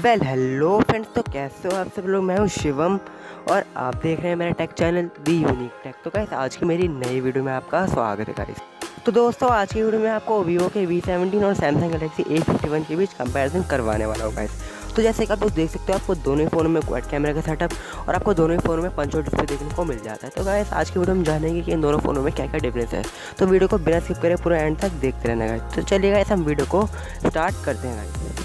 Hello friends, तो कैसे हो आप सब लोग। मैं हूं शिवम और आप देख रहे हैं मेरा tech channel the unique tech. तो गाइस आज की मेरी नई वीडियो में आपका स्वागत है गाइस। तो दोस्तों आज की वीडियो में आपको वीवो के V17 और सैमसंग गैलेक्सी A51 के बीच कंपैरिजन करवाने वाला हूँ गाइस। तो जैसे कि आप लोग देख सकते हो, आपको दोनों ही फ़ोनों में क्वाड कैमरा का सेटअप और आपको दोनों ही फ़ोनों में पंच होल डिस्प्ले देखने को मिल जाता है। तो गाइस आज की वीडियो में जानेंगे कि इन दोनों फ़ोनों में क्या क्या डिफरेंस है। तो वीडियो को बिना स्किप करे पूरा एंड तक देखते रहना गाइस। तो चलिए गाइस हम वीडियो को स्टार्ट करते हैं गाइस।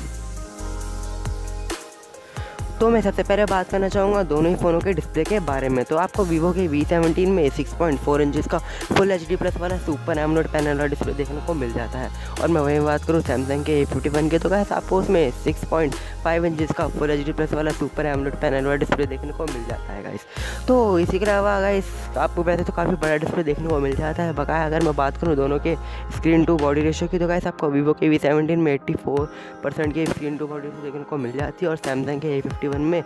तो मैं सबसे पहले बात करना चाहूँगा दोनों ही फ़ोनों के डिस्प्ले के बारे में। तो आपको वीवो के V17 में 6.4 इंचेस का फुल HD प्लस वाला सुपर AMOLED पैनल वाला डिस्प्ले देखने को मिल जाता है। और मैं वहीं बात करूँ सैमसंग के A51 के, तो गाइस आपको उसमें 6.5 इंचेस का फुल HD प्लस वाला सुपर AMOLED पैनल वाला डिस्प्ले देखने को मिल जाता है गाइस। तो इसी के अलावा गाइस आपको वैसे तो काफ़ी बड़ा डिस्प्ले देखने को मिल जाता है। बकाया अगर मैं बात करूँ दोनों के स्क्रीन टू बॉडी रेशियो की, तो गाइस आपको वीवो के V17 में 84% की स्क्रीन टू बॉडी रेशियो देखने को मिल जाती है और सैमसंग के A51 में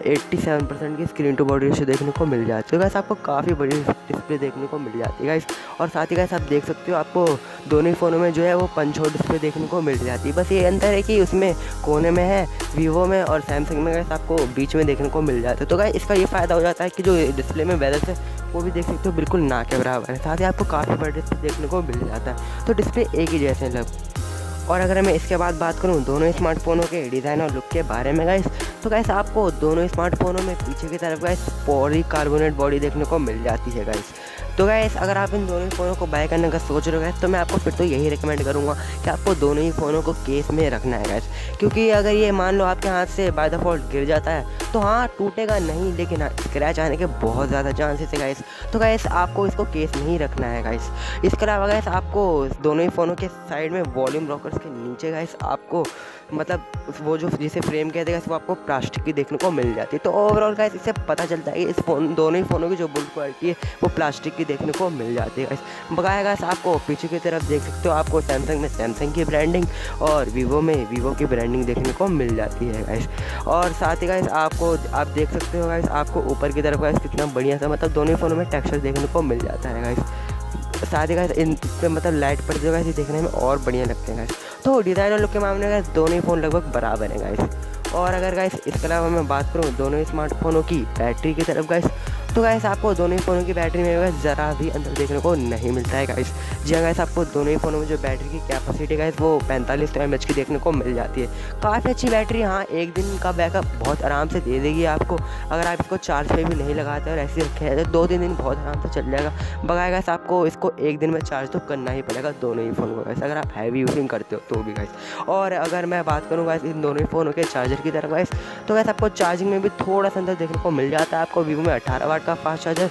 87% की स्क्रीन टू बॉडी रेशियो देखने को मिल जाती है। गाइस आपको काफ़ी बड़ी डिस्प्ले देखने को मिल जाती है गाइस। और साथ ही गाइस आप देख सकते हो, आपको दोनों ही फ़ोनों में जो है वो पंच होल डिस्प्ले देखने को मिल जाती है। बस ये अंतर है कि उसमें कोने में है वीवो में और सैमसंग में गाइस आपको बीच में देखने को मिल जाता है। तो गाइस इसका ये फ़ायदा हो जाता है कि जो डिस्प्ले में वेदर्स है वो भी देख सकते हो बिल्कुल ना के बराबर है। साथ ही आपको काफ़ी बड़ा डिस्प्ले देखने को मिल जाता है। तो डिस्प्ले एक ही जैसे लग। और अगर मैं इसके बाद बात करूं दोनों स्मार्टफोनों के डिज़ाइन और लुक के बारे में गाइस, तो गाइस आपको दोनों स्मार्टफोनों में पीछे की तरफ गाइस पॉलीकार्बोनेट बॉडी देखने को मिल जाती है गाइस। तो गाइस अगर आप इन दोनों ही फ़ोनों को बाय करने का सोच रहे हो गाइस, तो मैं आपको फिर तो यही रिकमेंड करूँगा कि आपको दोनों ही फ़ोनों को केस में रखना है गाइस। क्योंकि अगर ये मान लो आपके हाथ से बाय डिफ़ॉल्ट गिर जाता है तो हाँ टूटेगा नहीं, लेकिन हाँ स्क्रैच आने के बहुत ज़्यादा चांसेस है गाइस। तो गाइस आपको इसको केस में ही रखना है गाइस। इसके अलावा गाइस आपको दोनों ही फ़ोनों के साइड में वॉल्यूम रॉकर्स के नीचे गाइस आपको मतलब वो जो जिसे फ्रेम कहते हैं वो आपको प्लास्टिक की देखने को मिल जाती है। तो ओवरऑल गाइस इससे पता चलता है कि इस फोन दोनों ही फ़ोनों की जो बिल्ड क्वालिटी है वो प्लास्टिक की देखने को मिल जाती है गाइस। बकाया गाइस आपको पीछे की तरफ देख सकते हो, आपको सैमसंग में सैमसंग की ब्रांडिंग और वीवो में वीवो की ब्रांडिंग देखने को मिल जाती है गाइस। और साथ ही गाइस आपको आप देख सकते हो गाइस आपको ऊपर की तरफ गाइस कितना बढ़िया सा मतलब दोनों ही फ़ोनों में टेक्सचर देखने को मिल जाता है गाइस। साथ ही गाइस इन पे मतलब लाइट पड़ जो गाइस देखने में और बढ़िया लगते हैं गाइस। तो डिज़ाइन और लुक के मामले में गाइस दोनों ही फ़ोन लगभग बराबर हैं गाइस। और अगर गाइस इसके अलावा मैं बात करूँ दोनों ही स्मार्टफोनों की बैटरी की तरफ गाइस, तो गाइस आपको दोनों ही फ़ोनों की बैटरी में गाइस ज़रा भी अंतर देखने को नहीं मिलता है गाइस। जी हाँ गाइस आपको दोनों ही फ़ोनों में जो बैटरी की कैपेसिटी गाइस वो 45 mAh की देखने को मिल जाती है। काफ़ी अच्छी बैटरी, हाँ एक दिन का बैकअप बहुत आराम से दे देगी आपको। अगर आप इसको चार्ज पे भी नहीं लगाते और ऐसे रखे हैं तो 2-3 दिन बहुत आराम से चल जाएगा। बगाए गाइस आपको इसको एक दिन में चार्ज तो करना ही पड़ेगा दोनों ही फ़ोन को गाइस, अगर आप हैवी यूजिंग करते हो तो भी गाइस। और अगर मैं बात करूँ गाइस इन दोनों ही फ़ोनों के चार्जर की तरफ गाइस, तो गाइस आपको चार्जिंग में भी थोड़ा सा अंतर देखने को मिल जाता है। आपको वीवो में 18 वाट का फास्ट चार्जर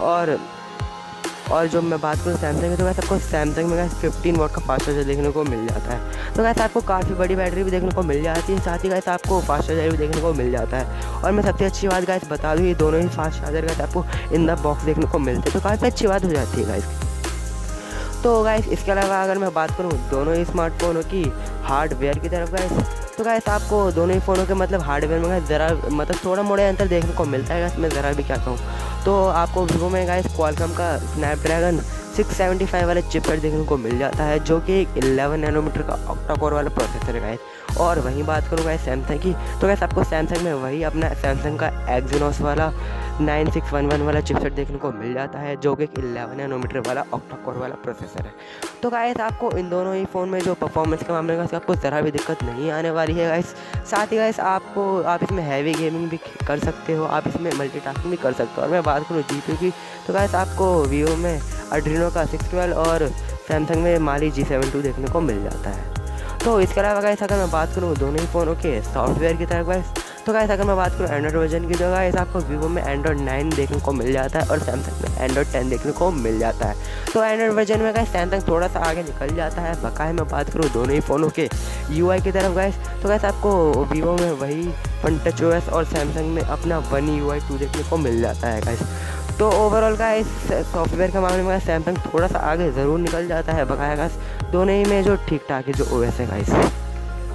और जो मैं बात करूँ सैमसंग की, तो गाइस आपको सैमसंग में गाइस 15 वाट का फास्ट चार्जर देखने को मिल जाता है। तो गाइस आपको काफ़ी बड़ी बैटरी भी देखने को मिल जाती है, साथ ही गाइस आपको फास्ट चार्जर भी देखने को मिल जाता है। और मैं सबसे अच्छी बात गाइस बता दूँ, ये दोनों ही फास्ट चार्जर गाइस आपको इन द बॉक्स देखने को मिलते हैं, तो काफ़ी अच्छी बात हो जाती है गाइस। तो गाइस इसके अलावा अगर मैं बात करूँ दोनों ही स्मार्टफोनों की हार्डवेयर की तरफ गाइस, तो गाइस आपको दोनों ही फ़ोनों के मतलब हार्डवेयर में गाइस ज़रा मतलब थोड़ा मोड़ा अंतर देखने को मिलता है गाइस। मैं ज़रा भी क्या कहूँ, तो आपको वीवो में गाइस क्वालकॉम का स्नैपड्रैगन 675 वाला चिपसेट देखने को मिल जाता है, जो कि 11 नैनोमीटर का ऑक्टा कोर वाला प्रोसेसर है गाइस। और वहीं बात करूँ गाइस सैमसंग की, तो गाइस आपको सैमसंग में वही अपना सैमसंग का एक्सिनोस वाला 9611 वाला चिपसेट देखने को मिल जाता है, जो कि 11 नैनोमीटर वाला ऑक्टा कोर वाला प्रोसेसर है। तो गाइस आपको इन दोनों ही फ़ोन में जो परफॉर्मेंस के मामले में आपको ज़रा भी दिक्कत नहीं आने वाली है गाइस। साथ ही गाइस आप इसमें हैवी गेमिंग भी कर सकते हो, आप इसमें मल्टीटास्किंग भी कर सकते हो। और मैं बात करूँ जीपीयू की, तो गाइस आपको वीवो में एड्रीनो का 612 और सैमसंग में माली G72 देखने को मिल जाता है। तो इसके अलावा गाइस अगर मैं बात करूँ दोनों ही फ़ोनों के सॉफ्टवेयर की तरफ गाइस, तो गाइस अगर मैं बात करूँ एंड्रॉइड वर्जन की, तो गाइस आपको वीवो में एंड्रॉइड 9 देखने को मिल जाता है और सैमसंग में एंड्रॉइड 10 देखने को मिल जाता है। तो एंड्रॉइड वर्जन में गाइस सैमसंग थोड़ा सा आगे निकल जाता है। बकाया मैं बात करूँ दोनों ही फ़ोनों के यूआई की तरफ गाइस, तो गाइस आपको वीवो में वही टच ओएस और सैमसंग में अपना वन UI 2 देखने को मिल जाता है गाइस। तो ओवरऑल गाइस सॉफ्टवेयर के मामले में सैमसंग थोड़ा सा आगे ज़रूर निकल जाता है। बकाया गाइस दोनों ही में जो ठीक ठाक है जो OS है गाइस।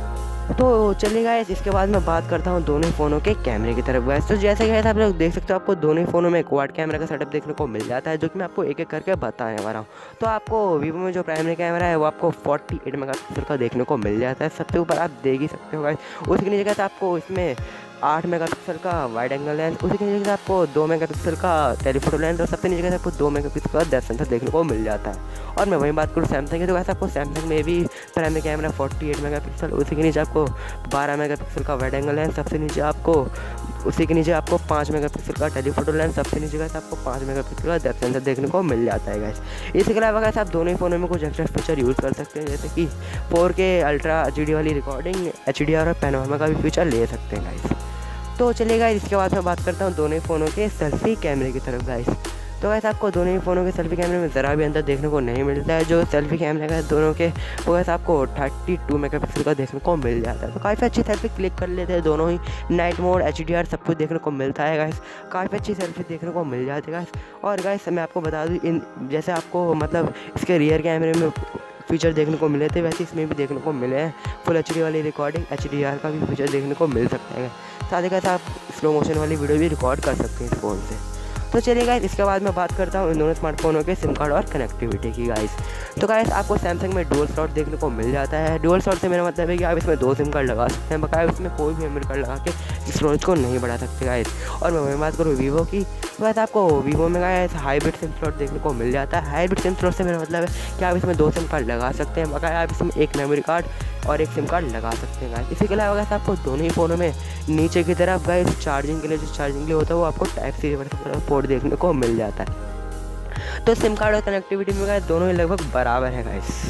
तो चलिए गाइस, इसके बाद मैं बात करता हूँ दोनों फ़ोनों के कैमरे की तरफ गाइस। तो जैसे गाइस आप लोग देख सकते हो, आपको दोनों ही फ़ोनों में क्वाड कैमरा का सेटअप देखने को मिल जाता है, जो कि मैं आपको एक एक करके बताने वाला हूँ। तो आपको वीवो में जो प्राइमरी कैमरा है वो आपको 48 मेगापिक्सल का देखने को मिल जाता है, सबसे ऊपर आप देख ही सकते हो गाइस। उसके नीचे गाइस आपको इसमें 8 मेगापिक्सल का वाइड एंगल लेंस, उसी के नीचे आपको 2 मेगापिक्सल का टेलीफोटो लेंस और सबसे नीचे आपको 2 मेगापिक्सल का डेप्थ सेंसर देखने को मिल जाता है। और मैं वहीं बात करूँ सैमसंग की, तो वैसे आपको सैमसंग में भी प्राइमरी कैमरा 48 मेगापिक्सल, उसी के नीचे आपको 12 मेगापिक्सल का वाइड एंगल लेंस, सबसे नीचे आपको उसी के नीचे आपको 5 मेगापिक्सल का टेलीफोटो लेंस, सबसे नीचे गाइस आपको 5 मेगापिक्सल का डेप्थ सेंसर देखने को मिल जाता है गाइस। इसके अलावा गाइस आप दोनों ही फ़ोनों में कुछ एक्स्ट्रा फीचर यूज़ कर सकते हैं, जैसे कि 4K अल्ट्रा HD वाली रिकॉर्डिंग, HDR और पैनोरामा का भी फीचर ले सकते हैं गाइस। तो चलिए गाइस, इसके बाद मैं बात करता हूँ दोनों ही फ़ोनों के सेल्फी कैमरे की तरफ गाइस। तो गाइस आपको दोनों ही फ़ोनों के सेल्फी कैमरे में ज़रा भी अंतर देखने को नहीं मिलता है। जो सेल्फी कैमरे का दोनों के वो गाइस आपको 32 मेगापिक्सल का देखने को मिल जाता है। तो काफ़ी अच्छी सेल्फी क्लिक कर लेते हैं दोनों ही, नाइट मोड, HDR सब कुछ देखने को मिलता है गाइस। काफ़ी अच्छी सेल्फी देखने को मिल जाती है गाइस। और गाइस मैं आपको बता दूँ, इन जैसे आपको मतलब इसके रियर कैमरे में फीचर देखने को मिले थे, वैसे इसमें भी देखने को मिले हैं फुल HD वाली रिकॉर्डिंग, HDR का भी फीचर देखने को मिल सकता है। साथ ही साथ आप स्लो मोशन वाली वीडियो भी रिकॉर्ड कर सकते हैं इस फ़ोन से। तो चलिए गाइस, इसके बाद मैं बात करता हूँ इन दोनों स्मार्टफोनों के सिम कार्ड और कनेक्टिविटी की गाइस। तो गाइस आपको सैमसंग में डुअल स्लॉट देखने को मिल जाता है। डुअल स्लॉट से मेरा मतलब है कि आप इसमें 2 सिम कार्ड लगा सकते हैं, बकाया इसमें कोई भी मेमोरी कार्ड लगा के स्टोरेज को नहीं बढ़ा सकते गाइस। और मैं बात करूँ वीवो की, तो गाइस आपको वीवो में गाइस हाइब्रिड सिम स्लॉट देखने को मिल जाता है। हाइब्रिड सिम स्लॉट से मेरा मतलब है कि आप इसमें 2 सिम कार्ड लगा सकते हैं, बकाया आप इसमें 1 मेमोरी कार्ड और 1 सिम कार्ड लगा सकते हैं गाइस। इसी के अलावा गाइस आपको दोनों ही फ़ोनों में नीचे की तरफ गाइस चार्जिंग के लिए जो चार्जिंग के लिए होता है वो आपको टाइप सी पोर्ट देखने को मिल जाता है। तो सिम कार्ड और कनेक्टिविटी में गाइस दोनों ही लगभग बराबर है गाइस।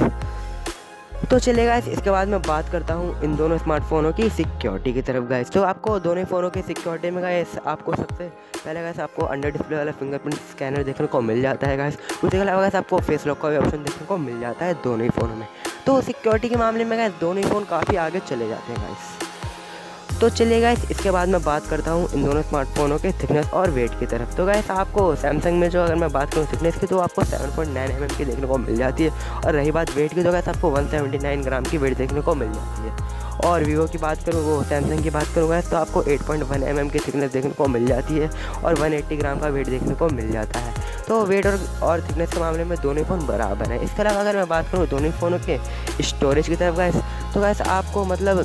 तो चलिए गाइस, इसके बाद मैं बात करता हूँ इन दोनों स्मार्टफोनों की सिक्योरिटी की तरफ गाइस। तो आपको दोनों ही फ़ोनों की सिक्योरिटी में गाइस आपको सबसे पहले गाइस आपको अंडर डिस्प्ले वाला फिंगरप्रिंट स्कैनर देखने को मिल जाता है गाइस। उसके अलावा गाइस आपको फेस लॉक का भी ऑप्शन देखने को मिल जाता है दोनों ही फ़ोनों में। तो सिक्योरिटी के मामले में गाइस दोनों ही फ़ोन काफ़ी आगे चले जाते हैं गाइस। तो चलिए गाइस, इसके बाद मैं बात करता हूँ इन दोनों स्मार्टफोनों के थिकनेस और वेट की तरफ। तो गाइस आपको सैमसंग में जो अगर मैं बात करूँ थिकनेस की, तो आपको 7.9 mm की देखने को मिल जाती है। और रही बात वेट की, तो गाइस आपको 179 ग्राम की वेट देखने को मिल जाती है। और वीवो की बात करूँ, वो सैमसंग की बात करूँगा तो आपको 8.1 mm की थिकनेस देखने को मिल जाती है और 180 ग्राम का वेट देखने को मिल जाता है। तो वेट और थिकनेस के मामले में दोनों फ़ोन बराबर है। इसके अलावा अगर मैं बात करूँ दोनों फ़ोनों के स्टोरेज की तरफ गाइस, तो गाइस आपको मतलब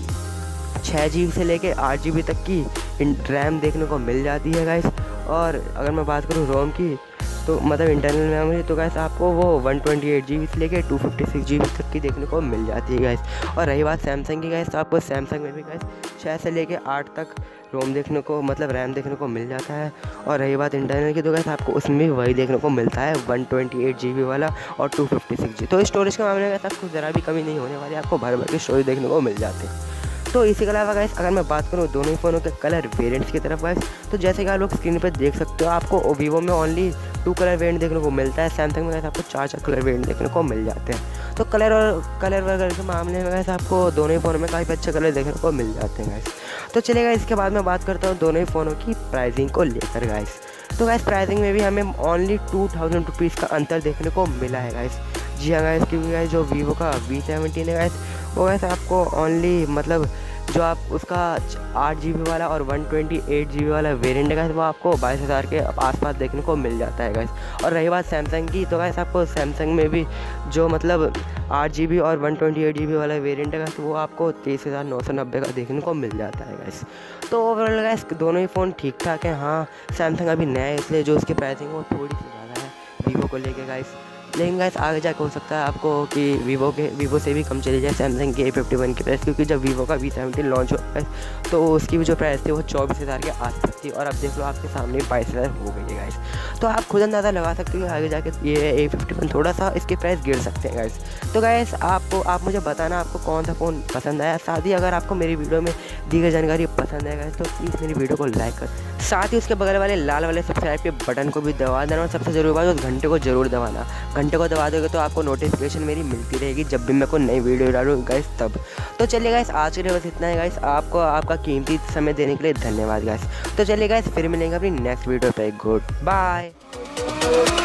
6 GB से लेके 8 GB तक की रैम देखने को मिल जाती है गाइस। और अगर मैं बात करूँ रोम की, तो मतलब इंटरनल मेमोरी, तो गाइस आपको वो 128 GB से लेके 256 GB तक की देखने को मिल जाती है गाइस। और रही बात सैमसंग की गाइस, तो आपको सैमसंग में भी गाइस 6 से लेके 8 तक रोम देखने को मतलब रैम देखने को मिल जाता है। और रही बात इंटरनल की, तो गाइस आपको उसमें भी वही देखने को मिलता है 128 GB वाला और 256 GB। तो स्टोरेज के मामले में गाइस आपको ज़रा भी कमी नहीं होने वाली, आपको भर भर के स्टोरेज देखने को मिल जाते हैं। तो इसी के अलावा गाइस अगर मैं बात करूँ दोनों ही फ़ोनों के कलर वेरिएंट्स की तरफ गाइस, तो जैसे कि आप लोग स्क्रीन पर देख सकते हो, आपको वीवो में ओनली 2 कलर वेरिएंट देखने को मिलता है। सैमसंग में गाइस आपको 4 कलर वेरिएंट देखने को मिल जाते हैं। तो कलर वगैरह के मामले में गाइस आपको दोनों ही फ़ोनों में काफ़ी अच्छे कलर देखने को मिल जाते हैं गाइस। तो चलेगा, इसके बाद मैं बात करता हूँ दोनों ही फ़ोनों की प्राइसिंग को लेकर गाइस। तो गाइस प्राइसिंग में भी हमें ओनली 2000 रुपीज़ का अंतर देखने को मिला है गाइस। जी हाँ गाइस, क्योंकि गाइस जो वीवो का V17 है गाइस, वो गाइस आपको ओनली मतलब जो आप उसका 8 GB वाला और 128 GB वाला वेरिएंट है गाइस, वो आपको 22,000 के आसपास देखने को मिल जाता है गाइस। और रही बात सैमसंग की, तो गाइस आपको सैमसंग में भी जो मतलब 8 GB और 128 GB वाला वेरिएंट है गाइस, वो आपको 23,990 का देखने को मिल जाता है गाइस। तो ओवरऑल गाइस दोनों ही फ़ोन ठीक ठाक है। हाँ, सैमसंग अभी नया है, इसलिए जो उसकी प्राइसिंग वो थोड़ी सी ज़्यादा है वीवो को लेके गाइस। लेकिन गाइस आगे जाकर हो सकता है आपको कि वीवो से भी कम चली जाए सैमसंग के A51 की प्राइस, क्योंकि जब वीवो का V17 लॉन्च हुआ है तो उसकी भी जो प्राइस थी वो 24,000 के आसपास थी, और अब देख लो आपके सामने 22,000 हो गई है गाइस। तो आप खुद अंदाज़ा लगा सकते हो कि आगे जाके ये A51 थोड़ा सा इसके प्राइस गिर सकते हैं गाइस। तो गाइस आप मुझे बताना आपको कौन सा फ़ोन पसंद आया। साथ ही अगर आपको मेरी वीडियो में दी गई जानकारी पसंद है गाइस, तो प्लीज़ मेरी वीडियो को लाइक कर, साथ ही उसके बगल वाले लाल वाले सब्सक्राइब के बटन को भी दबा देना, और सबसे ज़रूरी बात उस घंटे को ज़रूर दबाना। घंटे को दबा दोगे तो आपको नोटिफिकेशन मेरी मिलती रहेगी जब भी मैं कोई नई वीडियो डालूँ गाइस तब। तो चलिए गाइस, आज के लिए बस इतना है गाइस। आपको आपका कीमती समय देने के लिए धन्यवाद गाइस। तो चलिए गाइस, फिर मिलेंगे अपनी नेक्स्ट वीडियो पे। Good bye.